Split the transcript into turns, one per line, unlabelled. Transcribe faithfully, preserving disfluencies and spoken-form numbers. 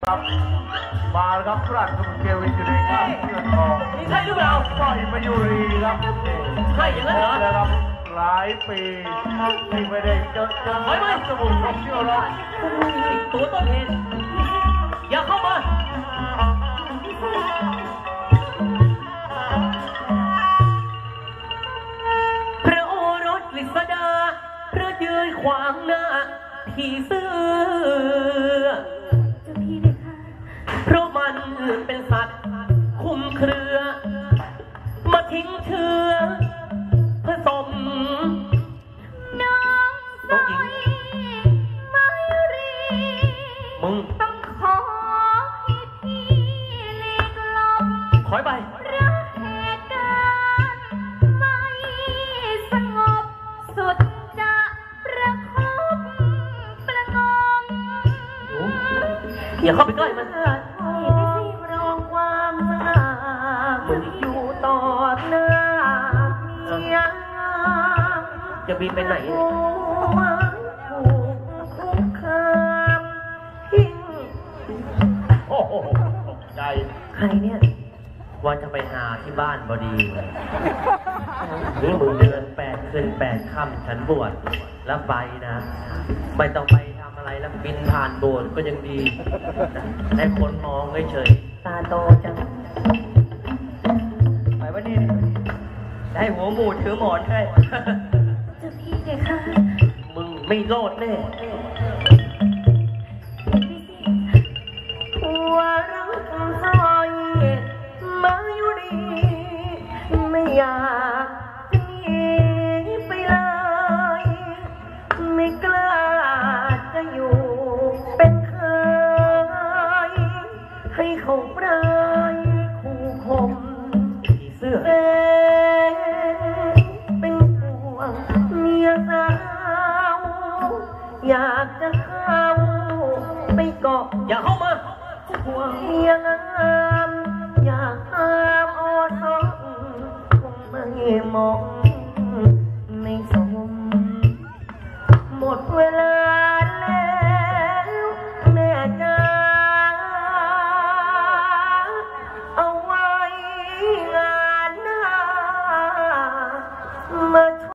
ครับมาครับราชบุตรเกวินอยู่ในข้างเชือกทอง
นี่ใช่หรือเปล่า
สร้อยมายุรีครับ
ใช่อย่างนั้นเหรอ
แล้วครับหลายปีที่ไม่ได้เจอเจอไม่ไม่สมุนของเชือกหรอก
ตัวต้นเหตุอย่าเข้ามาพระโอรสฤษดาพระยืนขวางหน้าที่เสื้อ
เจ้าพี่เลยค่ะ
เพราะมันเป็นสัตว์คุมเครือมาทิ้งเชื้อผสม
น้องสอยมายุรี
มึง
ต้องขอให้พี่หลีกลม
ถอยไป
รักเหตุการณ์ไม่สงบสุดจะประคบประงม
อย่าเข้าไปใกล้มัน
รองความสง่าอยู่ต่อหน้าเมีย
จะบินไปไหน
ถูกคุกคามทิ้ง
โอ้โหใจ
ใครเนี่ย
ว่าจะไปหาที่บ้านพอดีเลยนี่มึงเดือนแปดคืนแปดค่ำฉันบวชแล้วไปนะไม่ต้องไปทำอะไรแล้วบินผ่านโบสถ์ก็ยังดีให้คนมองเฉย
ตาโตจัง
ไปวันนี้ได้หัวหมูถือหมอนให้
เจ้าพี่เลยค่ะ
มึงไม่รอดแน่
หัวรักซอยมาอยู่ดีไม่อยากจะหนีไปเลยไม่กล้าจะอยู่เป็นเคยให้เขาปลายคู่คม
เสื้อ
เป็นห่วงเมียสาวอยากจะเข้าไปเกาะ
อย่าเข้ามา
ห่วงเมียงามอยากตามอสงคงไม่มองไม่สมหมดเวลา